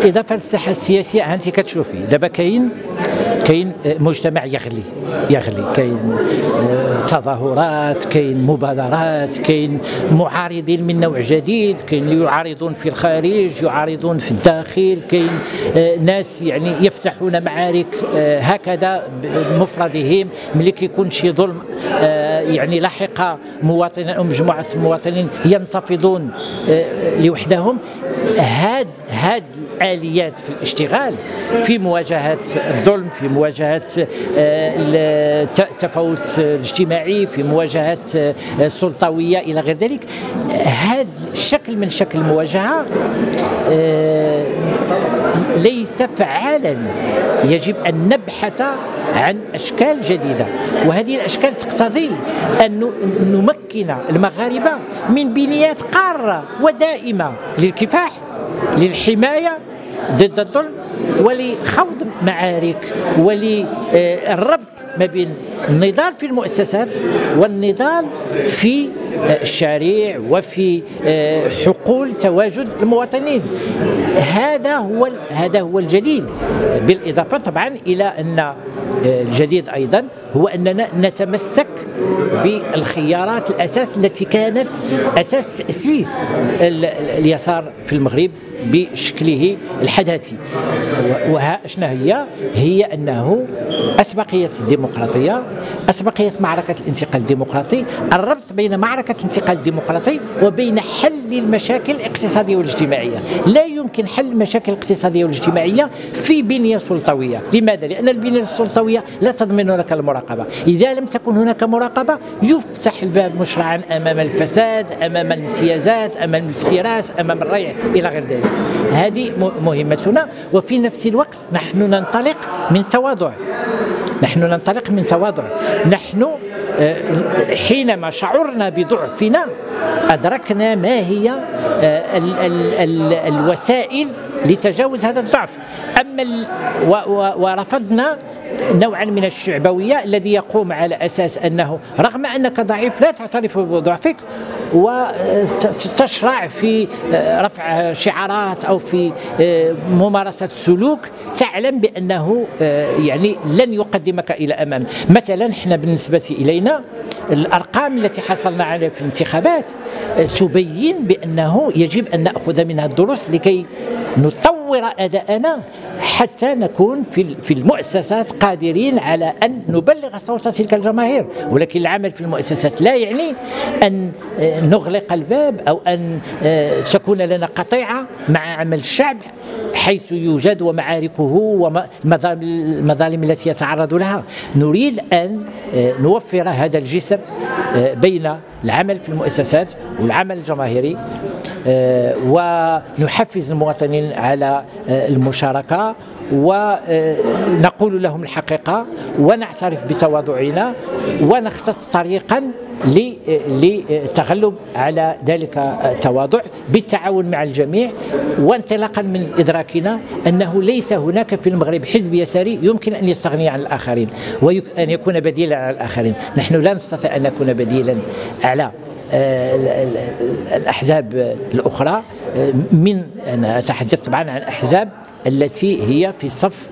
بالاضافه للساحه السياسيه انت كتشوفي دابا كاين مجتمع يغلي كاين تظاهرات، كاين مبادرات، كاين معارضين من نوع جديد، كاين اللي يعارضون في الخارج، يعارضون في الداخل، كاين ناس يعني يفتحون معارك هكذا بمفردهم ملي كيكون شي ظلم يعني لاحق مواطنين او مجموعه المواطنين ينتفضون لوحدهم. هاد الآليات في الاشتغال في مواجهة الظلم، في مواجهة التفاوت الاجتماعي، في مواجهة السلطوية إلى غير ذلك، هذا الشكل من شكل المواجهة ليس فعالا. يجب أن نبحث عن أشكال جديدة، وهذه الأشكال تقتضي أن نمكن المغاربة من بنيات قارة ودائمة للكفاح، للحماية ضد الظلم، ولخوض معارك، وللربط ما بين النضال في المؤسسات والنضال في الشارع وفي حقول تواجد المواطنين. هذا هو الجديد، بالإضافة طبعا إلى أن الجديد أيضا هو أننا نتمسك بالخيارات الأساس التي كانت أساس تأسيس اليسار في المغرب بشكله الحداثي. وها شنو هي أنه أسبقية الديمقراطية، أسبقية معركة الانتقال الديمقراطي، الربط بين معركة الانتقال الديمقراطي وبين حل المشاكل الاقتصادية والاجتماعية. لا يمكن حل المشاكل الاقتصادية والاجتماعية في بنية سلطوية. لماذا؟ لأن البنية السلطوية لا تضمن لك المراقبة. إذا لم تكن هناك مراقبة يفتح الباب مشرعا أمام الفساد، أمام الامتيازات، أمام الافتراس، أمام الريع إلى غير ذلك. هذه مهمتنا. وفي نفس الوقت نحن ننطلق من تواضع. نحن حينما شعرنا بضعفنا أدركنا ما هي الوسائل لتجاوز هذا الضعف، ورفضنا نوعا من الشعبوية الذي يقوم على أساس أنه رغم أنك ضعيف لا تعترف بضعفك وتشرع في رفع شعارات أو في ممارسة سلوك تعلم بأنه يعني لن يقدمك إلى أمام. مثلا احنا بالنسبة إلينا الأرقام التي حصلنا عليها في الانتخابات تبين بأنه يجب أن نأخذ منها الدروس لكي نطور أداءنا حتى نكون في المؤسسات قادرين على أن نبلغ صوت تلك الجماهير. ولكن العمل في المؤسسات لا يعني أن نغلق الباب أو أن تكون لنا قطيعة مع عمل الشعب حيث يوجد ومعاركه والمظالم التي يتعرض لها. نريد أن نوفر هذا الجسر بين العمل في المؤسسات والعمل الجماهيري، ونحفز المواطنين على المشاركة ونقول لهم الحقيقة ونعترف بتواضعنا ونخطط طريقا للتغلب على ذلك التواضع بالتعاون مع الجميع، وانطلاقا من إدراكنا أنه ليس هناك في المغرب حزب يساري يمكن أن يستغني عن الآخرين وأن يكون بديلا على الآخرين. نحن لا نستطيع أن نكون بديلا على الأحزاب الأخرى. أنا أتحدث طبعا عن الأحزاب التي هي في الصف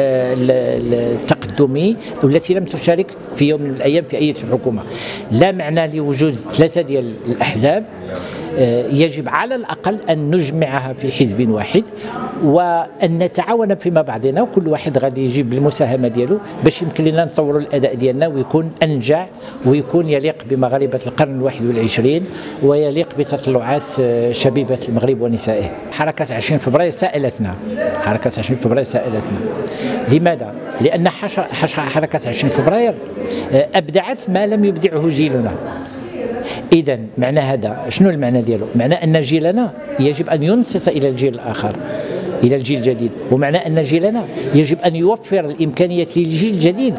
التقدمي والتي لم تشارك في يوم من الأيام في أي حكومة. لا معنى لوجود 3 ديال الأحزاب، يجب على الأقل أن نجمعها في حزب واحد وأن نتعاون فيما بعضنا، وكل واحد غادي يجيب المساهمة ديالو باش يمكن لنا نطوروا الأداء ديالنا ويكون أنجع ويكون يليق بمغاربة القرن 21 ويليق بتطلعات شبيبة المغرب ونسائه. حركة 20 فبراير سألتنا لماذا؟ لأن حركة 20 فبراير أبدعت ما لم يبدعه جيلنا. إذن معنى هذا شنو المعنى ديالو؟ معنى أن جيلنا يجب أن ينصت إلى الجيل الآخر، إلى الجيل الجديد، ومعنى أن جيلنا يجب أن يوفر الإمكانية للجيل الجديد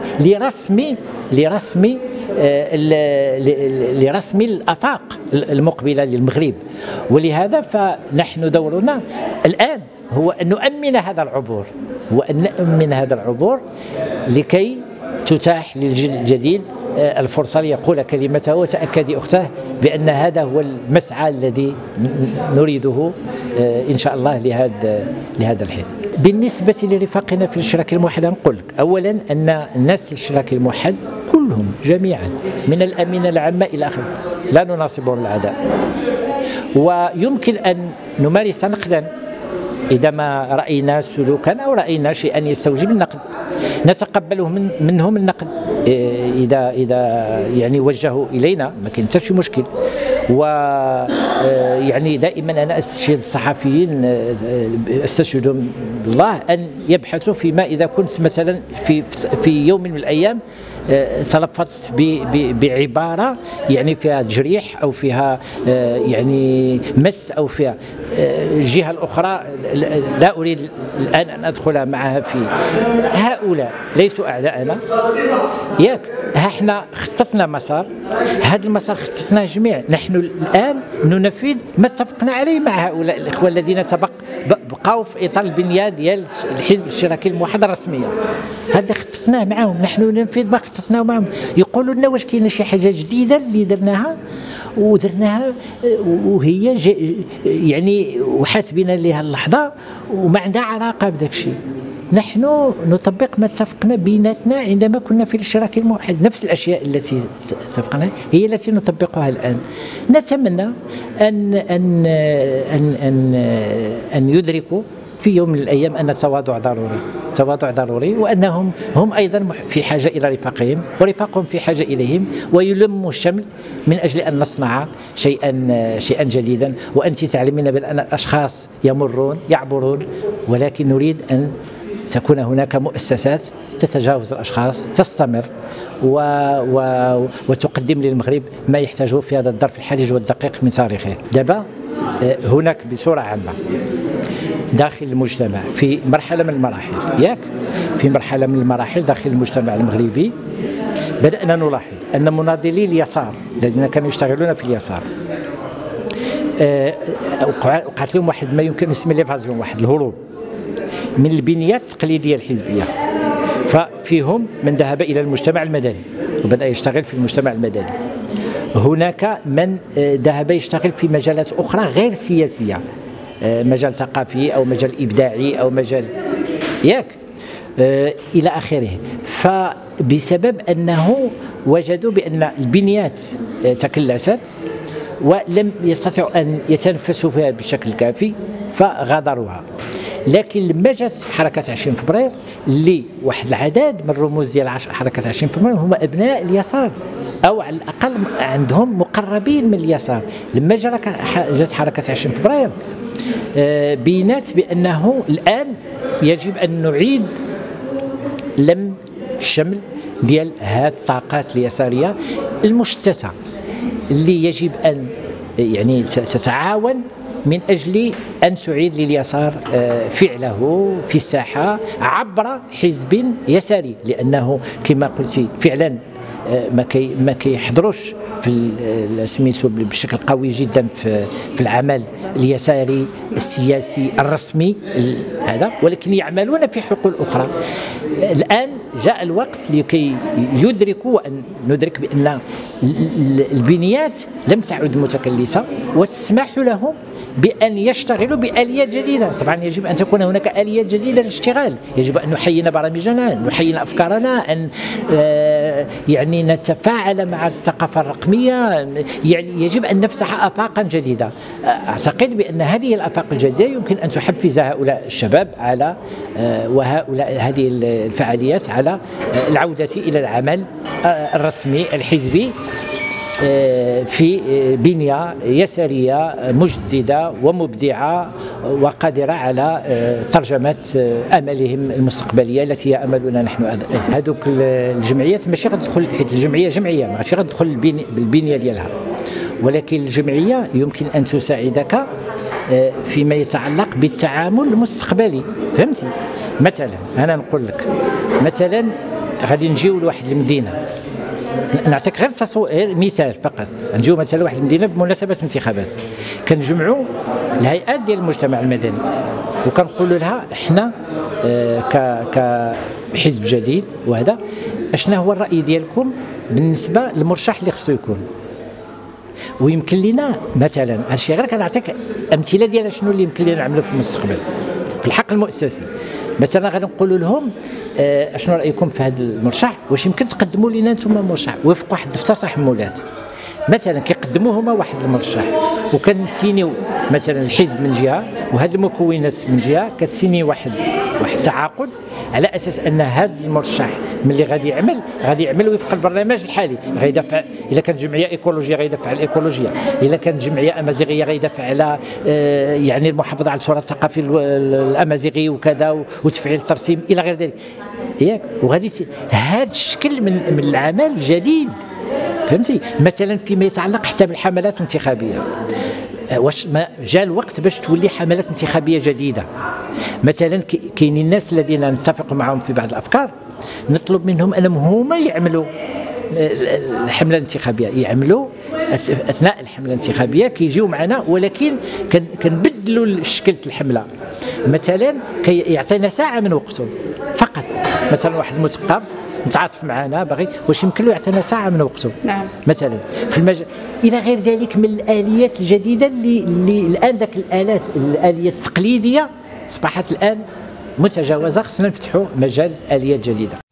لرسم الآفاق المقبلة للمغرب. ولهذا فنحن دورنا الآن هو أن نؤمن هذا العبور لكي تتاح للجيل الجديد الفرصة ليقول كلمته، وتأكدي أختاه بأن هذا هو المسعى الذي نريده إن شاء الله لهذا الحزب. بالنسبة لرفاقنا في الاشتراك الموحد نقول لك أولا أن الناس في الاشتراك الموحد كلهم جميعا من الأمينة العامة إلى آخره لا نناصبهم العداء، ويمكن أن نمارس نقدا إذا ما رأينا سلوكا أو رأينا شيئا يستوجب النقد نتقبله منهم النقد إذا يعني وجهوا إلينا، ما كاين حتى شي مشكل. ويعني دائما أنا أستشهد الصحفيين أستشهدهم بالله أن يبحثوا فيما إذا كنت مثلا في يوم من الأيام تلفظت بعبارة يعني فيها تجريح أو فيها يعني مس أو فيها الجهة الأخرى لا أريد الآن أن أدخل معها فيه. هؤلاء ليسوا أعداءنا ياك، احنا خططنا مسار، هذا المسار خططناه جميع، نحن الآن ننفذ ما اتفقنا عليه مع هؤلاء الإخوة الذين بقوا في إطار البنية ديال الحزب الاشتراكي الموحد الرسمية. هذا خططناه معهم، نحن ننفذ ما خططناه معهم. يقولوا لنا واش كاينه شي حاجة جديدة اللي درناها وهي يعني وحات بنا لها اللحظة وما عندها علاقة بداك الشيء. نحن نطبق ما اتفقنا بيناتنا عندما كنا في الاشتراك الموحد، نفس الاشياء التي اتفقنا هي التي نطبقها الان. نتمنى ان ان ان ان, أن يدركوا في يوم من الايام ان التواضع ضروري، وانهم هم ايضا في حاجه الى رفاقهم ورفاقهم في حاجه اليهم، ويلموا الشمل من اجل ان نصنع شيئا جديدا. وانت تعلمين بان الاشخاص يعبرون، ولكن نريد ان تكون هناك مؤسسات تتجاوز الأشخاص، تستمر وتقدم للمغرب ما يحتاجه في هذا الظرف الحرج والدقيق من تاريخه. دابا هناك بصورة عامة داخل المجتمع في مرحلة من المراحل داخل المجتمع المغربي بدأنا نلاحظ أن مناضلي اليسار الذين كانوا يشتغلون في اليسار وقعت لهم واحد ما يمكن نسمي ليفازيون، واحد الهروب من البنية التقليدية الحزبية. ففيهم من ذهب إلى المجتمع المدني وبدأ يشتغل في المجتمع المدني. هناك من ذهب يشتغل في مجالات أخرى غير سياسية، مجال ثقافي أو مجال إبداعي أو مجال إلى آخره. فبسبب أنه وجدوا بأن البنيات تكلست ولم يستطيعوا أن يتنفسوا فيها بشكل كافي فغادروها. لكن لما جات حركة 20 فبراير اللي واحد العدد من الرموز ديال حركة 20 فبراير هم أبناء اليسار أو على الأقل عندهم مقربين من اليسار، لما جات حركة 20 فبراير بينات بأنه الآن يجب أن نعيد لم الشمل ديال هذه الطاقات اليسارية المشتتة اللي يجب أن يعني تتعاون من أجل أن تعيد لليسار فعله في الساحة عبر حزب يساري، لأنه كما قلتي فعلا ما كيحضروش في سميتو بشكل قوي جدا في العمل اليساري السياسي الرسمي هذا، ولكن يعملون في حقول أخرى. الآن جاء الوقت لكي يدركوا وأن ندرك بأن البنيات لم تعد متكلسة وتسمح لهم بأن يشتغلوا بآليات جديدة. طبعا يجب أن تكون هناك آليات جديدة للاشتغال، يجب أن نحيي برامجنا، نحيي أفكارنا، أن يعني نتفاعل مع الثقافة الرقمية، يعني يجب أن نفتح آفاقا جديدة. أعتقد بأن هذه الآفاق الجديدة يمكن أن تحفز هؤلاء الشباب على وهؤلاء هذه الفعاليات على العودة إلى العمل الرسمي الحزبي في بنية يسارية مجددة ومبدعة وقادرة على ترجمة أملهم المستقبلية التي هي أملنا نحن. هذوك الجمعيات ماشي غتدخل، حيت الجمعية جمعية ماشي غتدخل بالبنية ديالها، ولكن الجمعية يمكن أن تساعدك فيما يتعلق بالتعامل المستقبلي. فهمتي؟ مثلا أنا نقول لك مثلا غادي نجيو لواحد المدينة، نعطيك غير مثال فقط، نجيو مثلا واحد المدينه بمناسبه انتخابات، كنجمعوا الهيئات ديال المجتمع المدني وكنقولوا لها احنا كحزب جديد وهذا اشنا هو الراي ديالكم بالنسبه للمرشح اللي خصو يكون. ويمكن لنا مثلا هادشي غير كنعطيك امثله ديال شنو اللي يمكن لنا نعملوا في المستقبل في الحق المؤسسي. مثلا غادي نقولوا لهم اشنو رايكم في هذا المرشح، واش يمكن تقدموا لنا انتم مرشح وفق واحد الدفتر تحملات. مثلا كيقدموا هما واحد المرشح وكنسينيو مثلا الحزب من جهه وهذه المكونات من جهه، كتسيني واحد التعاقد على اساس ان هذا المرشح ملي غادي يعمل وفق البرنامج الحالي، غيدافع اذا كانت جمعيه ايكولوجيه غيدافع على الايكولوجيه، اذا كانت جمعيه امازيغيه غيدافع على يعني المحافظه على التراث الثقافي الامازيغي وكذا وتفعيل الترسيم الى غير ذلك ياك. وغادي هذا الشكل من العمل الجديد فهمتي. مثلا فيما يتعلق حتى بالحملات الانتخابيه، واش ما جاء الوقت باش تولي حملات انتخابيه جديده. مثلا كاينين الناس الذين نتفق معهم في بعض الافكار نطلب منهم انهم هما يعملوا الحمله الانتخابيه، يعملوا اثناء الحمله الانتخابيه كيجيو معنا، ولكن كنبدلوا شكل الحمله. مثلا يعطينا ساعه من وقته فقط، مثلا واحد المثقف متعاطف معنا باغي واش يمكن له يعطينا ساعه من وقته. نعم. مثلا في المجال الى غير ذلك من الاليات الجديده اللي الان ذاك الاليات التقليديه اصبحت الان متجاوزه، خصنا نفتحوا مجال اليات جديده.